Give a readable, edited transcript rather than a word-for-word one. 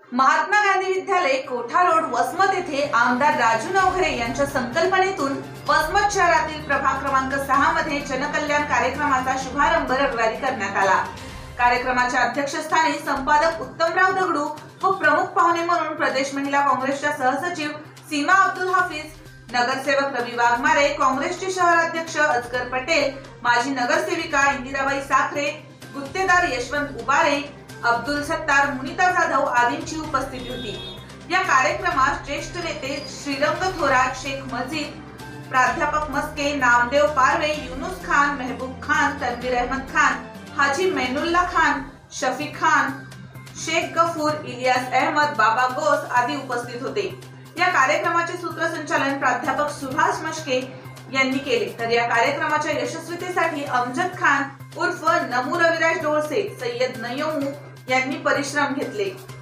महात्मा गांधी विद्यालय कोठा रोड वसमत येथे आमदार राजू नवघरे यांच्या संकल्पनेतून वसमत शहरातील प्रभाग क्रमांक 6 मध्ये जनकल्याण कार्यक्रमाचा शुभारंभ रविवारी करण्यात आला। कार्यक्रमाच्या अध्यक्षस्थानी संपादक उत्तमराव दगडू व प्रमुख पाहुणे म्हणून प्रदेश महिला काँग्रेसच्या सहसचिव सीमा अब्दुल हाफिज, नगरसेवक रवी वाघमारे, काँग्रेसचे शहराध्यक्ष अजगर पटेल, माजी नगरसेविका इंदिराबाई साखरे, गुत्तेदार यशवंत उबारे, अब्दुल सत्तार, मुनिता जाधव आदींची उपस्थिती होती। या कार्यक्रमात ज्येष्ठ नेते श्रीरंग थोरात, शेख मजीद, प्राध्यापक मस्के, नामदेव पारवे, युनुस खान, महबूब खान, तनवीर अहमद खान, हाजी मैनुल्ला खान, शफी खान, शेख गफूर, इलियास अहमद, बाबा गोस आदी उपस्थित होते। या कार्यक्रमाचे सूत्रसंचालन प्राध्यापक सुभाष मस्के यांनी केले। तर या कार्यक्रमाच्या यशस्वीतेसाठी अमजद खान उर्फ नमू रविराज डोळसे, सय्यद नयमू यांनी परिश्रम घेतले।